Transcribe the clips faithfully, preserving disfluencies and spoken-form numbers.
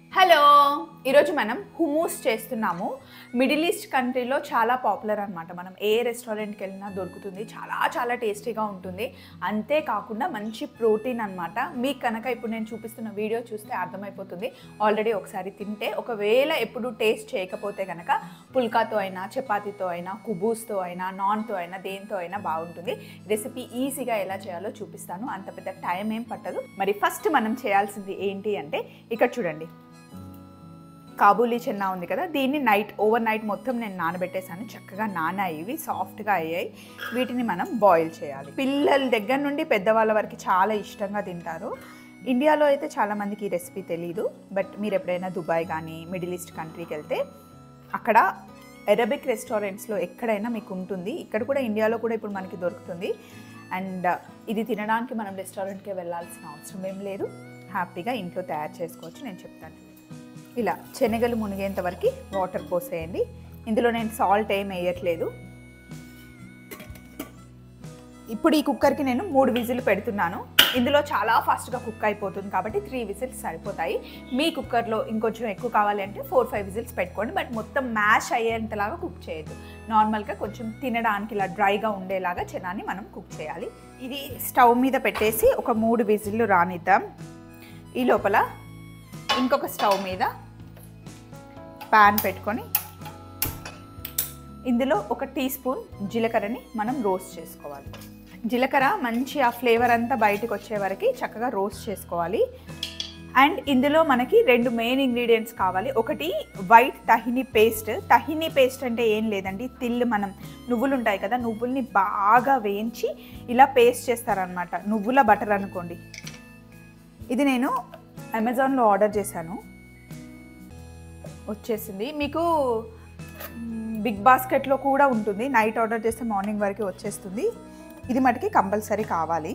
Hello, ఈరోజు మనం హుమూస్ చేస్తున్నాము. మిడిల్ ఈస్ట్ కంట్రీలో చాలా పాపులర్ అనమాట. మనం ఏ రెస్టారెంట్కి వెళ్ళినా దొరుకుతుంది. చాలా చాలా టేస్టీగా ఉంటుంది. అంతేకాకుండా మంచి ప్రోటీన్ అనమాట. మీకు కనుక ఇప్పుడు నేను చూపిస్తున్న వీడియో చూస్తే అర్థమైపోతుంది. ఆల్రెడీ ఒకసారి తింటే, ఒకవేళ ఎప్పుడు టేస్ట్ చేయకపోతే కనుక పుల్కాతో అయినా, చపాతీతో అయినా, కుబూస్తో అయినా, నాన్తో అయినా, దేంతో అయినా బాగుంటుంది. రెసిపీ ఈజీగా ఎలా చేయాలో చూపిస్తాను. అంత పెద్ద టైం ఏం పట్టదు. మరి ఫస్ట్ మనం చేయాల్సింది ఏంటి అంటే, ఇక్కడ చూడండి, కాబూలీ చెన్నా ఉంది కదా, దీన్ని నైట్ ఓవర్ నైట్ మొత్తం నేను నానబెట్టేసాను. చక్కగా నానాయి, ఇవి సాఫ్ట్గా అయ్యాయి. వీటిని మనం బాయిల్ చేయాలి. పిల్లల దగ్గర నుండి పెద్దవాళ్ళ వరకు చాలా ఇష్టంగా తింటారు. ఇండియాలో అయితే చాలామందికి ఈ రెసిపీ తెలీదు. బట్ మీరు ఎప్పుడైనా దుబాయ్ కానీ మిడిల్ ఈస్ట్ కంట్రీకి వెళ్తే అక్కడ అరబిక్ రెస్టారెంట్స్లో ఎక్కడైనా మీకు ఉంటుంది. ఇక్కడ కూడా ఇండియాలో కూడా ఇప్పుడు మనకి దొరుకుతుంది. అండ్ ఇది తినడానికి మనం రెస్టారెంట్కి వెళ్ళాల్సిన అవసరం ఏం లేదు. హ్యాపీగా ఇంట్లో తయారు చేసుకోవచ్చు. నేను చెప్తాను. ఇలా శనగలు మునిగేంత వరకు వాటర్ పోసేయండి. ఇందులో నేను సాల్ట్ ఏం వేయట్లేదు. ఇప్పుడు ఈ కుక్కర్కి నేను మూడు విజిల్ పెడుతున్నాను. ఇందులో చాలా ఫాస్ట్గా కుక్ అయిపోతుంది కాబట్టి త్రీ విజిల్స్ సరిపోతాయి. మీ కుక్కర్లో ఇంకొంచెం ఎక్కువ కావాలి అంటే ఫోర్ ఫైవ్ విజిల్స్ పెట్టుకోండి. బట్ మొత్తం మ్యాష్ అయ్యేంతలాగా కుక్ చేయొద్దు. నార్మల్గా కొంచెం తినడానికి ఇలా డ్రైగా ఉండేలాగా చెనాన్ని మనం కుక్ చేయాలి. ఇది స్టవ్ మీద పెట్టేసి ఒక మూడు విజిల్లు రానిద్దాం. ఈ లోపల ఇంకొక స్టవ్ మీద ప్యాన్ పెట్టుకొని ఇందులో ఒక టీ స్పూన్ జీలకర్రని మనం రోస్ట్ చేసుకోవాలి. జీలకర్ర మంచి ఆ ఫ్లేవర్ అంతా బయటకు వచ్చే వరకు చక్కగా రోస్ట్ చేసుకోవాలి. అండ్ ఇందులో మనకి రెండు మెయిన్ ఇంగ్రీడియంట్స్ కావాలి. ఒకటి white tahini paste. Tahini paste అంటే ఏం లేదండి, తిల్లు మనం నువ్వులు ఉంటాయి కదా, నువ్వుల్ని బాగా వేయించి ఇలా పేస్ట్ చేస్తారనమాట. నువ్వుల బటర్ అనుకోండి. ఇది నేను అమెజాన్లో ఆర్డర్ చేశాను, వచ్చేసింది. మీకు బిగ్ బాస్కెట్లో కూడా ఉంటుంది. నైట్ ఆర్డర్ చేస్తే మార్నింగ్ వరకు వచ్చేస్తుంది. ఇది మటుకి కంపల్సరీ కావాలి.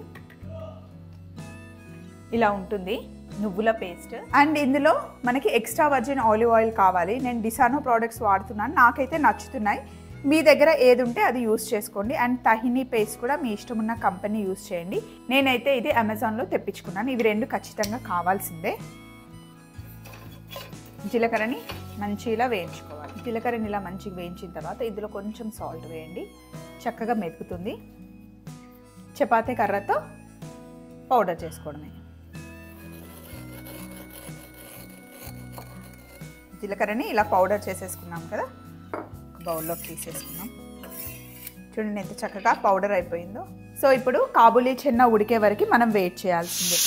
ఇలా ఉంటుంది నువ్వుల పేస్ట్. అండ్ ఇందులో మనకి ఎక్స్ట్రా వర్జిన్ ఆలివ్ ఆయిల్ కావాలి. నేను డిసానో ప్రోడక్ట్స్ వాడుతున్నాను, నాకైతే నచ్చుతున్నాయి. మీ దగ్గర ఏది ఉంటే అది యూస్ చేసుకోండి. అండ్ తహిని పేస్ట్ కూడా మీ ఇష్టం ఉన్న కంపెనీ యూస్ చేయండి. నేనైతే ఇది అమెజాన్లో తెప్పించుకున్నాను. ఇవి రెండు ఖచ్చితంగా కావాల్సిందే. జీలకర్రని మంచిగా వేయించుకోవాలి. జీలకర్రని ఇలా మంచిగా వేయించిన తర్వాత ఇందులో కొంచెం సాల్ట్ వేయండి. చక్కగా మెతుకుతుంది. చపాతీ కర్రతో పౌడర్ చేసుకోవడమే. జీలకర్రని ఇలా పౌడర్ చేసేసుకున్నాం కదా, బౌల్లోకి తీసేసుకున్నాం. చూడండి ఎంత చక్కగా పౌడర్ అయిపోయిందో. సో ఇప్పుడు కాబూలీ చెన్నా ఉడికే వరకు మనం వెయిట్ చేయాల్సిందే.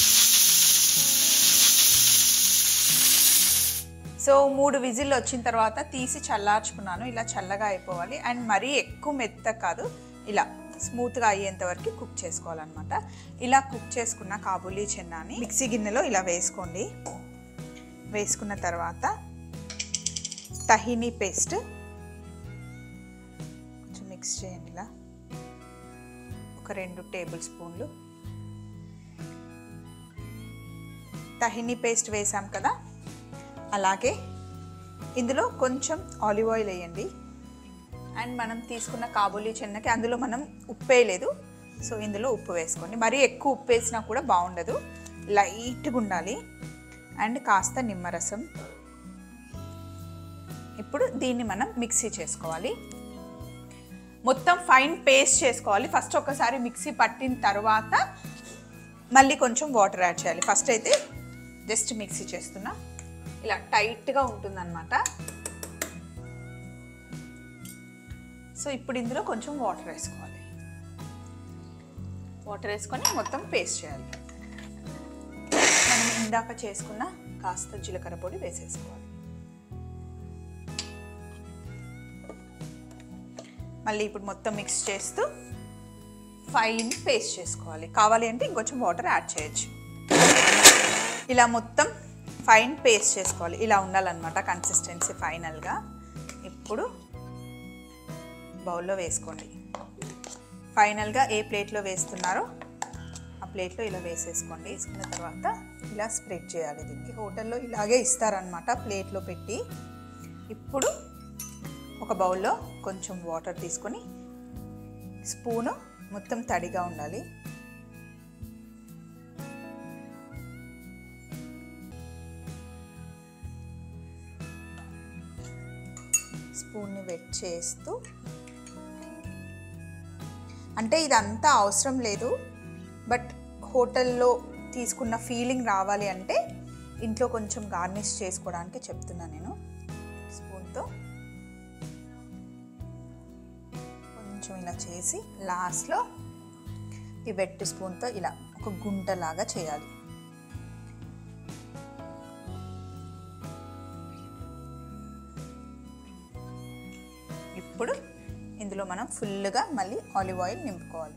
సో మూడు విజిల్లు వచ్చిన తర్వాత తీసి చల్లార్చుకున్నాను. ఇలా చల్లగా అయిపోవాలి. అండ్ మరీ ఎక్కువ మెత్త కాదు, ఇలా స్మూత్గా అయ్యేంత వరకు కుక్ చేసుకోవాలన్నమాట. ఇలా కుక్ చేసుకున్న కాబూలీ చెన్నాని మిక్సీ గిన్నెలో ఇలా వేసుకోండి. వేసుకున్న తర్వాత తహిని పేస్ట్ మిక్స్ చేయండి. ఇలా ఒక రెండు టేబుల్ స్పూన్లు తహిని పేస్ట్ వేసాం కదా, అలాగే ఇందులో కొంచెం ఆలివ్ ఆయిల్ వేయండి. అండ్ మనం తీసుకున్న కాబూలీ చెన్నకి అందులో మనం ఉప్పు వేయలేదు, సో ఇందులో ఉప్పు వేసుకోండి. మరీ ఎక్కువ ఉప్పు వేసినా కూడా బాగుండదు, లైట్గా ఉండాలి. అండ్ కాస్త నిమ్మరసం. ఇప్పుడు దీన్ని మనం మిక్సీ చేసుకోవాలి. మొత్తం ఫైన్ పేస్ట్ చేసుకోవాలి. ఫస్ట్ ఒకసారి మిక్సీ పట్టిన తర్వాత మళ్ళీ కొంచెం వాటర్ యాడ్ చేయాలి. ఫస్ట్ అయితే జస్ట్ మిక్సీ చేస్తున్నా. ఇలా టైట్గా ఉంటుందన్నమాట. సో ఇప్పుడు ఇందులో కొంచెం వాటర్ వేసుకోవాలి. వాటర్ వేసుకొని మొత్తం పేస్ట్ చేయాలి. మనం ఇందాక చేసుకున్న కాస్త జీలకర్ర పొడి వేసేసుకోవాలి. మళ్ళీ ఇప్పుడు మొత్తం మిక్స్ చేస్తూ ఫైన్ పేస్ట్ చేసుకోవాలి. కావాలి అంటే ఇంకొంచెం వాటర్ యాడ్ చేయొచ్చు. ఇలా మొత్తం ఫైన్ పేస్ట్ చేసుకోవాలి. ఇలా ఉండాలన్నమాట కన్సిస్టెన్సీ ఫైనల్గా. ఇప్పుడు బౌల్లో వేసుకోండి. ఫైనల్గా ఏ ప్లేట్లో వేస్తున్నారో ఆ ప్లేట్లో ఇలా వేసేసుకోండి. వేసుకున్న తర్వాత ఇలా స్ప్రెడ్ చేయాలి. దీనికి హోటల్లో ఇలాగే ఇస్తారనమాట, ప్లేట్లో పెట్టి. ఇప్పుడు ఒక బౌల్లో కొంచెం వాటర్ తీసుకొని స్పూను మొత్తం తడిగా ఉండాలి. స్పూన్ని వెట్ చేస్తూ, అంటే ఇదంతా అవసరం లేదు, బట్ హోటల్లో తీసుకున్న ఫీలింగ్ రావాలి అంటే ఇంట్లో కొంచెం గార్నిష్ చేసుకోవడానికి చెప్తున్నాను నేను. స్పూన్తో కొంచెం ఇలా చేసి లాస్ట్లో ఈ వెట్ స్పూన్తో ఇలా ఒక గుంటలాగా చేయాలి. ఇప్పుడు ఇందులో మనం ఫుల్గా మళ్ళీ ఆలివ్ ఆయిల్ నింపుకోవాలి.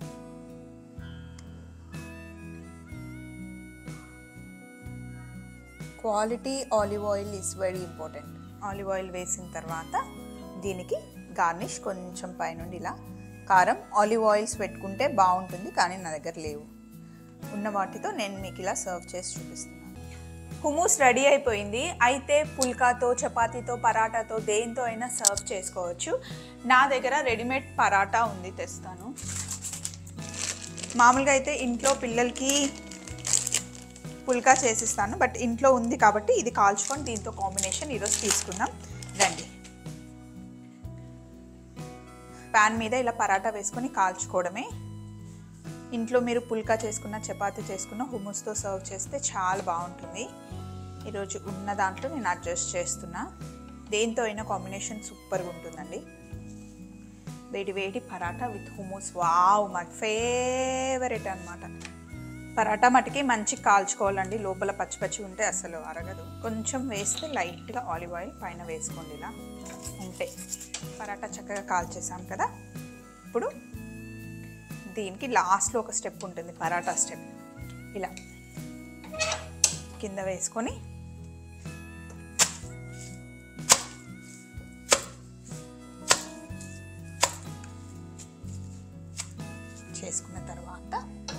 Quality olive oil is very important. Olive oil వేసిన తర్వాత దీనికి గార్నిష్ కొంచెం పైనుండి ఇలా కారం, ఆలివ్ ఆయిల్స్ పెట్టుకుంటే బాగుంటుంది, కానీ నా దగ్గర లేవు. ఉన్న వాటితో నేను మీకు ఇలా సర్వ్ చేసి చూపిస్తున్నాను. హుమూస్ రెడీ అయిపోయింది. అయితే పుల్కాతో, చపాతీతో, పరాటాతో దేంతో అయినా సర్వ్ చేసుకోవచ్చు. నా దగ్గర రెడీమేడ్ పరాటా ఉంది, తెస్తాను. మామూలుగా అయితే ఇంట్లో పిల్లలకి పుల్కా చేసిస్తాను, బట్ ఇంట్లో ఉంది కాబట్టి ఇది కాల్చుకొని దీంతో కాంబినేషన్ ఈరోజు తీసుకుందాం రండి. ప్యాన్ మీద ఇలా పరాటా వేసుకొని కాల్చుకోవడమే. ఇంట్లో మీరు పుల్కా చేసుకున్న, చపాతీ చేసుకున్న హుమూస్తో సర్వ్ చేస్తే చాలా బాగుంటుంది. ఈరోజు ఉన్న దాంట్లో నేను అడ్జస్ట్ చేస్తున్నా. దేంతో అయినా కాంబినేషన్ సూపర్గా ఉంటుందండి. వేడి వేడి paratha with hummus, wow, my favourite అనమాట. పరాటా మటుకి మంచి కాల్చుకోవాలండి, లోపల పచ్చి పచ్చి ఉంటే అసలు అరగదు. కొంచెం వేస్తే లైట్గా ఆలివ్ ఆయిల్ పైన వేసుకోండి, ఇలా ఉంటే. పరాటా చక్కగా కాల్చేసాం కదా. ఇప్పుడు దీనికి లాస్ట్లో ఒక స్టెప్ ఉంటుంది, పరాటా స్టెప్. ఇలా కింద వేసుకొని చేసుకున్న తర్వాత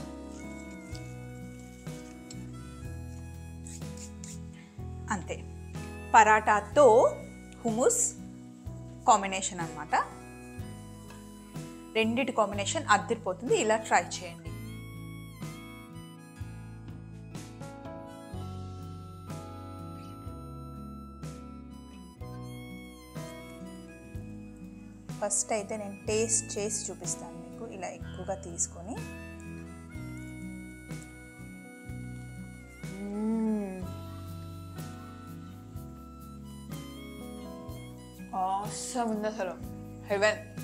అంతే, పరాటాతో హుమూస్ కాంబినేషన్ అన్నమాట. రెండిటి కాంబినేషన్ అద్దరిపోతుంది. ఇలా ట్రై చేయండి. ఫస్ట్ అయితే నేను టేస్ట్ చేసి చూపిస్తాను మీకు. ఇలా ఎక్కువగా తీసుకొని ఆసమ్ ఉంది అసలు, హెవెన్.